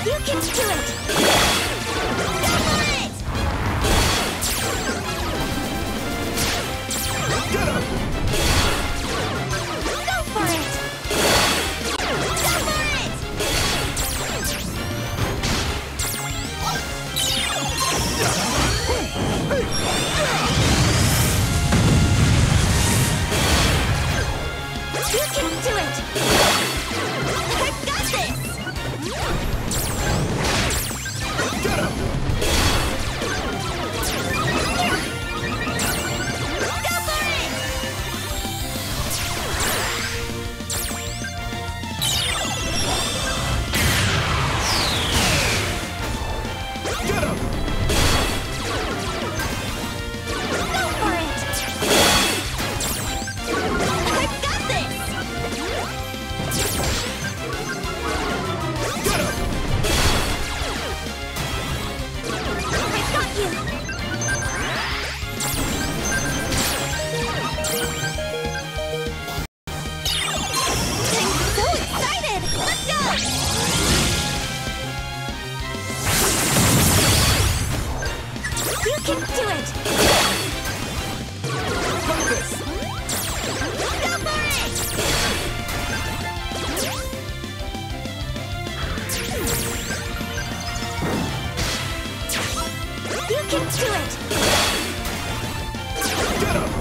You can do it! Go for it! Get him! Go for it! Go for it! You can do it! I've got this! Get him! Go for it! Get him! Go for it! I've got this! Get him! I've got you! I'm so excited! Let's go! You can do it! Got this! Go for it! You can do it! Get him!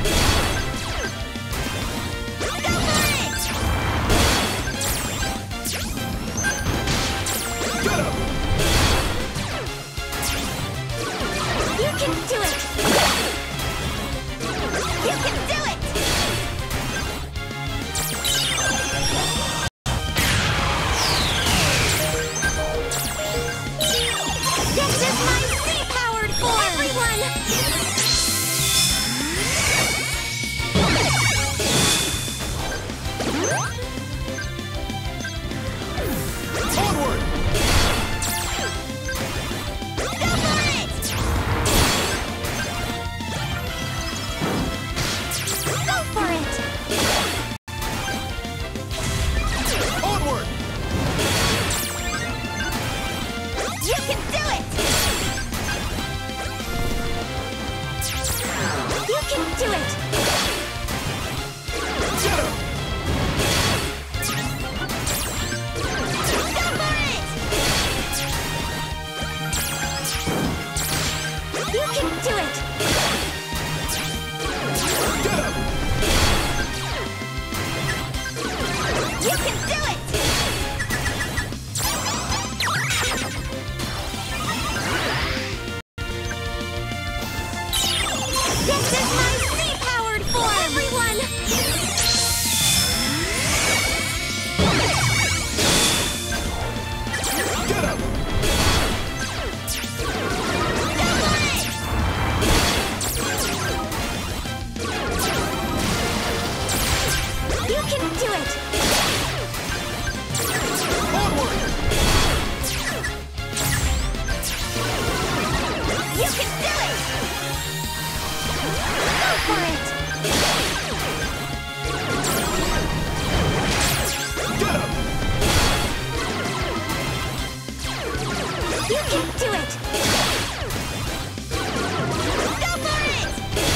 Go for it! Get him! You can do it! You can do it! This is my sea-powered form! Everyone! Onward! Go for it! Go for it! Onward! You can do it! You can do it! Get him! Go for it! You can do it! Get him! You can do it! This is my sea-powered form! Everyone! Get him! Go for it! You can do it! Onward! You can do it! Go for it! Get him! You can do it! Go for it!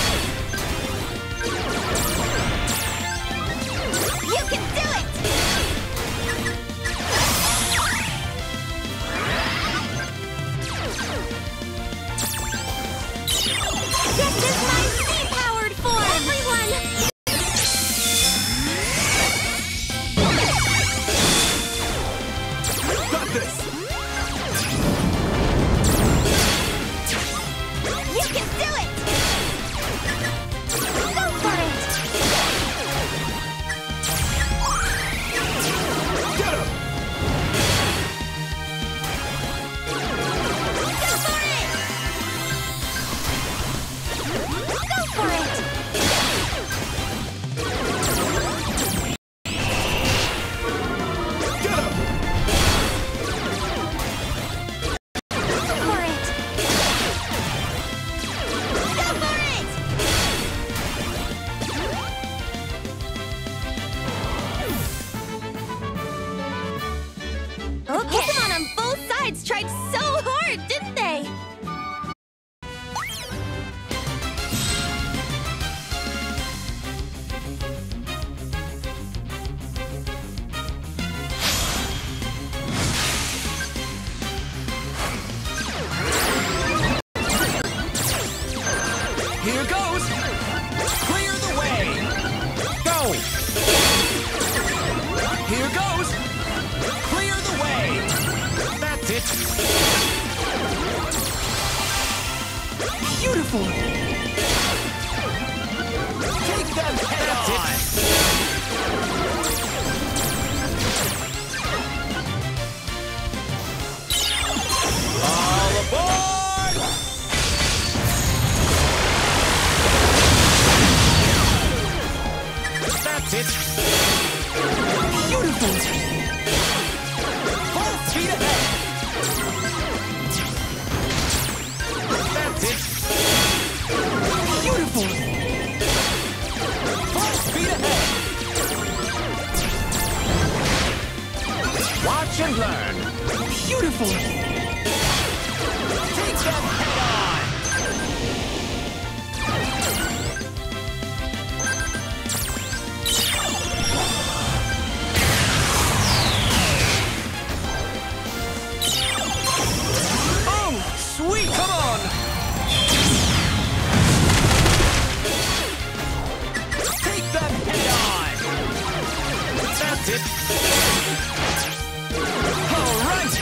You can do it! This is my sea-powered form! Everyone! Got this! You can do it! Go for it! Get him! Go for it! Go for it! Get him! kids tried so hard, didn't they? Here goes! Clear the way! Go! Here goes! Clear the way! That's it! Beautiful! Take them head on! All aboard! That's it! Beautiful! Full speed ahead! That's it! Beautiful! Full speed ahead! Watch and learn! Beautiful! Take them head on! Oh, sweet! Come on! Take them head on! That's it! All right!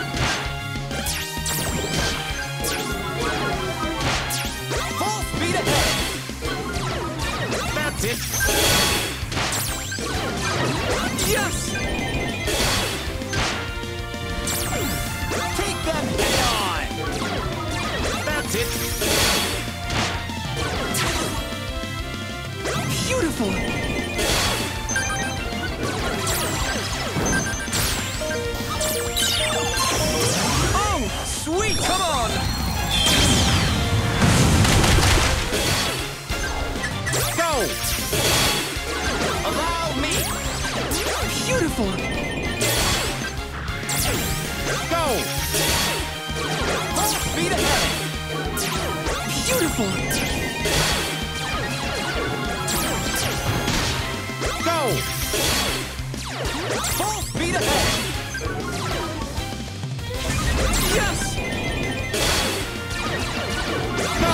Full speed ahead! That's it! Yes! Take them head on! That's it! Beautiful! Oh, sweet! Come on! Go! Allow me! Beautiful! Go! Full speed ahead! Beautiful! Go! Full speed ahead! Yes! Go!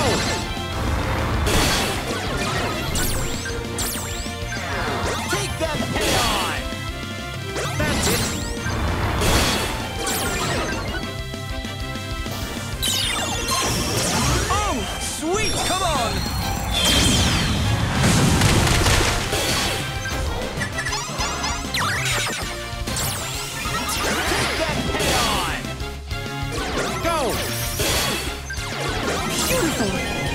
Take them head on! That's it! Oh, sweet! Come on! Take them head on! Go! Beautiful!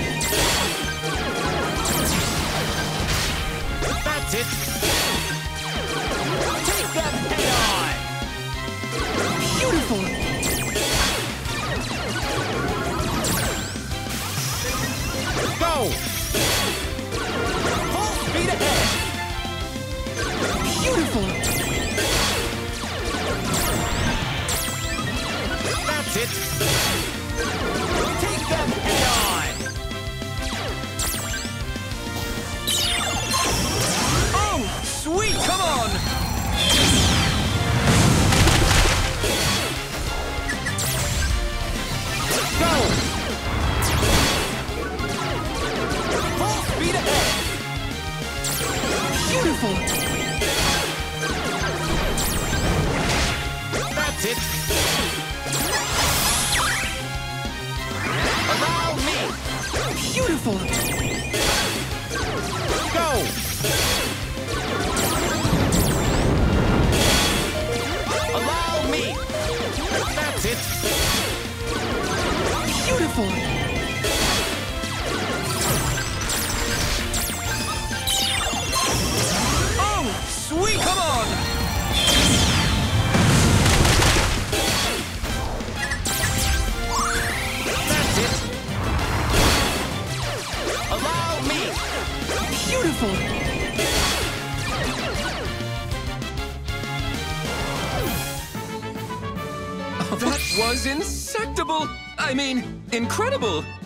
That's it! Take them head on! Beautiful! Go! Full speed ahead! Beautiful! That's it! Take them head on! Oh, sweet! Come on! Go! Full speed ahead! Beautiful! That's it! Allow me! Beautiful! Go! Allow me! That's it! Beautiful! Oh, sweet! Come on! That's it! Allow me! Beautiful! That was insectable! I mean, incredible!